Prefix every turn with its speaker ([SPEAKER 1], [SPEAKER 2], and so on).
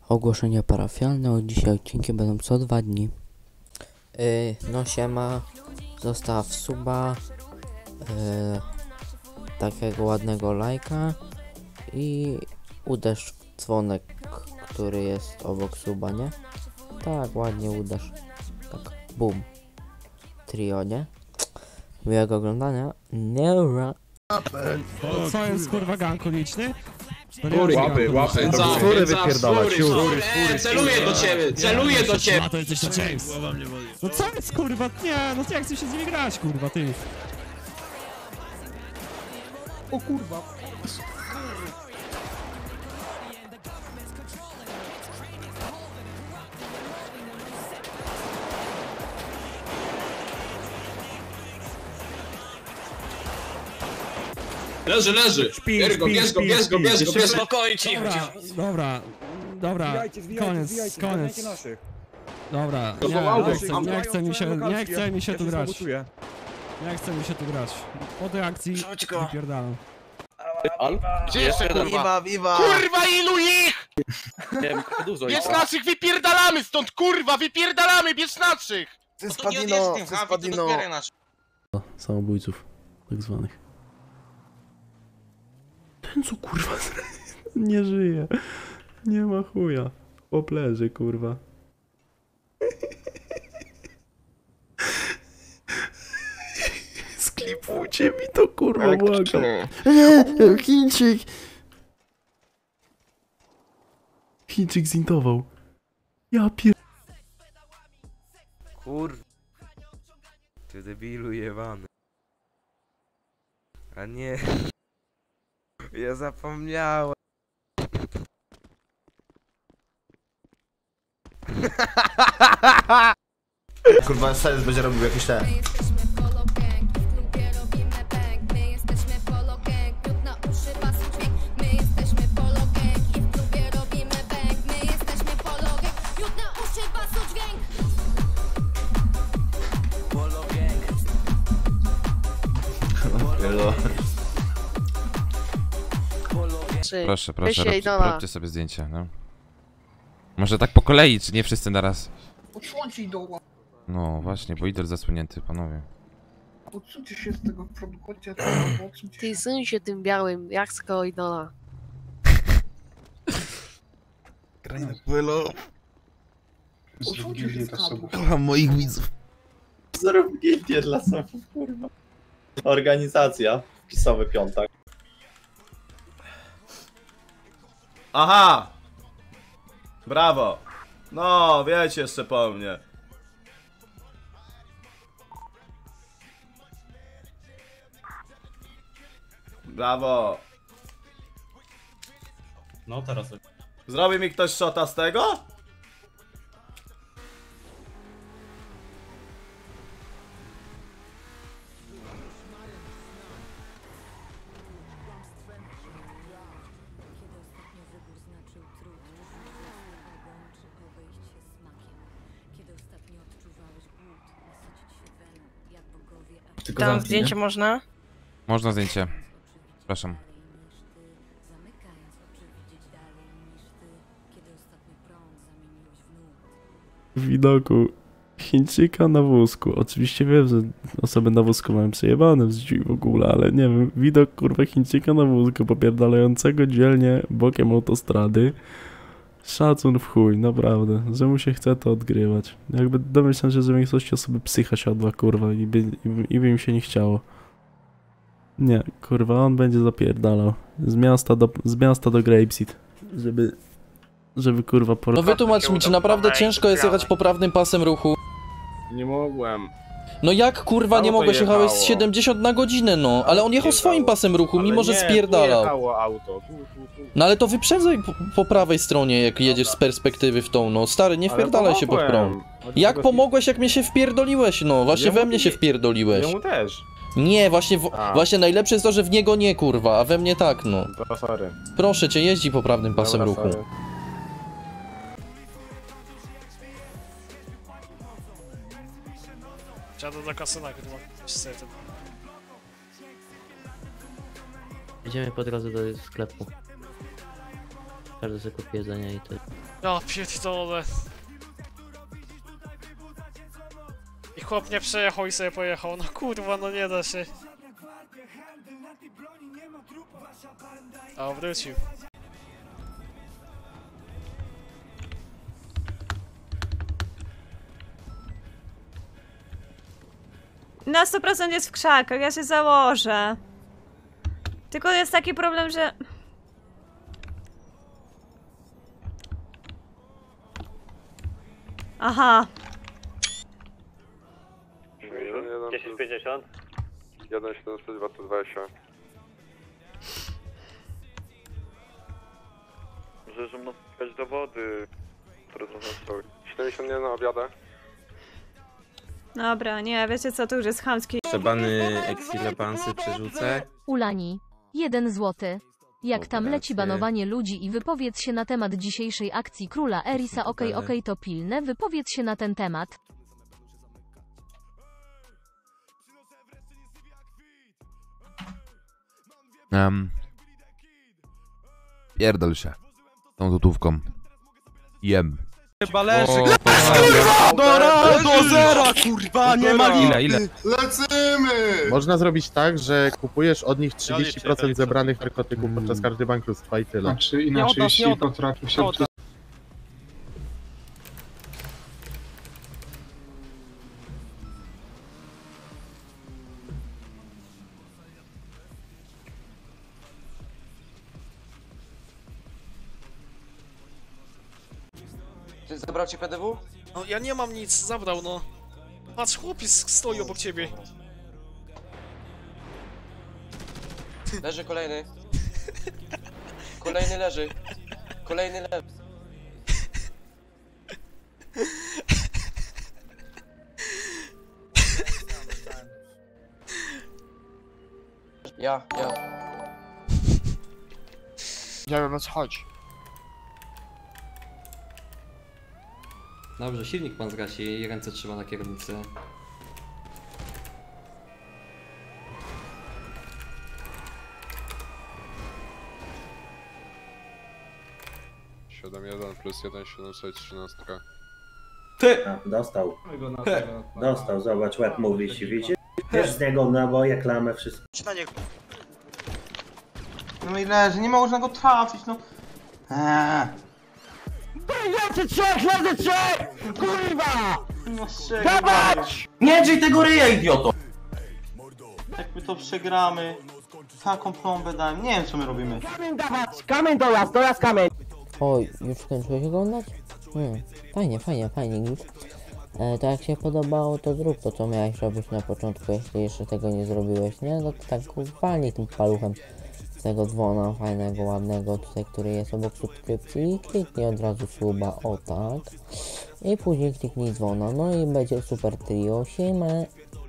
[SPEAKER 1] Ogłoszenie parafialne. Od dzisiaj odcinki będą co 2 dni. No siema. Zostaw suba. Takiego ładnego lajka. I uderz w dzwonek, który jest obok suba, nie? Tak, ładnie uderz. Tak, bum. Trio, nie? Miłego oglądania. Nera.
[SPEAKER 2] Co jest kurwa gang uliczny?
[SPEAKER 3] Łapy,
[SPEAKER 4] Skóry wypierdalać,
[SPEAKER 3] celuję do ciebie, celuję do ciebie!
[SPEAKER 2] To jesteś to James. No co jest kurwa? Nie, no jak chcesz się z nimi grać kurwa, ty? O kurwa.
[SPEAKER 3] Leży! Bierz go!
[SPEAKER 4] Spokojnie, cicho.
[SPEAKER 2] Dobra. Koniec. Dobra, nie chce mi się tu grać. Nie chce mi się tu grać. Od reakcji wypierdalam.
[SPEAKER 4] Gdzie jeszcze kurwa?
[SPEAKER 5] Kurwa, ilu ich! Bierz naszych, wypierdalamy stąd, kurwa, wypierdalamy, bierz naszych!
[SPEAKER 4] Spadino.
[SPEAKER 6] Samobójców, tak zwanych. Ten co kurwa nie żyje. Nie ma chuja. Chłop leży, kurwa. Sklipujcie mi to, kurwa, błagam. Nie, Chińczyk. Chińczyk zintował. Ja pier...
[SPEAKER 7] Kur... Ty debilu jebany. A nie... Ja zapomniałem.
[SPEAKER 4] Kurwa, Silas będzie robił jakieś te...
[SPEAKER 8] Proszę, róbcie sobie zdjęcie, no. Może tak po kolei, czy nie wszyscy naraz?
[SPEAKER 9] Odsłońcie idola.
[SPEAKER 8] No właśnie, bo idol zasłonięty, panowie.
[SPEAKER 9] Odsuńcie się z tego przodu, chodźcie, odsuńcie
[SPEAKER 10] Ty
[SPEAKER 9] się.
[SPEAKER 10] suń się tym białym, jak z koło idola.
[SPEAKER 9] Odsuńcie się z kadru.
[SPEAKER 4] Kocham moich widzów.
[SPEAKER 11] Zrób gildię dla sobów, kurwa. Organizacja. Wpisowy piątek.
[SPEAKER 4] Aha! Brawo! No, wiecie jeszcze po mnie. Brawo!
[SPEAKER 11] No teraz.
[SPEAKER 4] Zrobi mi ktoś shota z tego?
[SPEAKER 10] Tam zdjęcie można?
[SPEAKER 8] Można zdjęcie. Przepraszam.
[SPEAKER 6] W widoku Chińczyka na wózku. Oczywiście wiem, że osoby na wózku mają przejebane w życiu i w ogóle, ale nie wiem, widok kurwa Chińczyka na wózku popierdalającego dzielnie bokiem autostrady. Szacun w chuj, naprawdę, że mu się chce to odgrywać. Jakby domyślam się, że większości osoby psycha siadła, kurwa, i by im się nie chciało. Nie, kurwa, on będzie zapierdalał. Z miasta do Grapeseed. Żeby kurwa
[SPEAKER 12] No wytłumacz mi, czy naprawdę ciężko jest jechać poprawnym pasem ruchu?
[SPEAKER 3] Nie mogłem.
[SPEAKER 12] No jak kurwa nie
[SPEAKER 3] Auto
[SPEAKER 12] mogłeś jechać
[SPEAKER 3] jechało.
[SPEAKER 12] 70 na godzinę, no? Ale on jechał swoim pasem ruchu, mimo że spierdalał.
[SPEAKER 3] Jechało auto.
[SPEAKER 12] No ale to wyprzedzaj po prawej stronie, jak jedziesz z perspektywy w tą, no. Stary, nie wpierdalaj się pod prąd. Jak pomogłeś, jak mnie się wpierdoliłeś, no? Właśnie we mnie się wpierdoliłeś.
[SPEAKER 3] Jemu też.
[SPEAKER 12] Nie, właśnie najlepsze jest to, że w niego nie, kurwa, a we mnie tak, no.
[SPEAKER 3] To sorry.
[SPEAKER 12] Proszę cię, jeździ poprawnym pasem ruchu.
[SPEAKER 3] Sorry.
[SPEAKER 2] Jadę do kasyna, kurwa.
[SPEAKER 1] Idziemy po drodze do sklepu. każdy sobie kupi jedzenie i to...
[SPEAKER 13] Ja pierdolę. I chłop nie przejechał i sobie pojechał, no kurwa, no nie da się. A wrócił.
[SPEAKER 14] Na 100% jest w krzakach, ja się założę. Tylko jest taki problem, że... Aha.
[SPEAKER 15] 1050. 1,76, 220. Możesz mną wskazać dowody, które zaznaczyły. 71 na obiadę.
[SPEAKER 14] Dobra, nie, wiecie co, to już jest chamski.
[SPEAKER 7] Trzebany eksilepansy przerzucę.
[SPEAKER 16] Ulani. 1 złoty. Jak tam leci banowanie ludzi i wypowiedz się na temat dzisiejszej akcji króla Erisa. Okej, to pilne, wypowiedz się na ten temat.
[SPEAKER 8] Pierdol się. Tą złotówką. Jem.
[SPEAKER 5] Balerzyk. Do zera, kurwa, nie ma
[SPEAKER 8] ile?
[SPEAKER 15] Lecimy!
[SPEAKER 17] Można zrobić tak, że kupujesz od nich 30% zebranych narkotyków podczas każdej bankructwa i tyle.
[SPEAKER 9] Czy inaczej, jeśli potrafił się...
[SPEAKER 5] Ty zabrał ci PDW?
[SPEAKER 13] No ja nie mam nic, zabrał no. Patrz, chłopiec stoi obok ciebie.
[SPEAKER 5] Leży kolejny. Kolejny leży. Kolejny leży. Ja.
[SPEAKER 15] Nie wiem o co chodzi.
[SPEAKER 18] Dobrze, silnik pan zgasi i ręce trzyma na kierownicy.
[SPEAKER 15] plus 1,713.
[SPEAKER 5] Ty!
[SPEAKER 19] Dostał. Dostał, zobacz, łeb mu wisi, widzisz? Wiesz z niego naboje, klamę, wszystko.
[SPEAKER 5] No i leży, nie można go trafić, no. Leży trzech! Kurwa! No dawać! Nie drzyj tego ryja, idioto! Jak my to przegramy, taką plombę dałem, nie wiem co my robimy. Kamień dawać! Kamień dojazd kamień!
[SPEAKER 1] Oj, już skończyłeś oglądać? Fajnie, git. To jak się podobało, to zrób to, co miałeś robić na początku, jeśli jeszcze tego nie zrobiłeś, nie? No to tak walnij tym paluchem z tego dzwona fajnego, ładnego tutaj, który jest obok subskrypcji i kliknij od razu suba, o tak. I później kliknij dzwona, no i będzie super trio, siema.